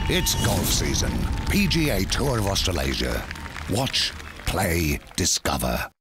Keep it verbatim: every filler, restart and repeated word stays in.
It's golf season. P G A Tour of Australasia. Watch, play, discover.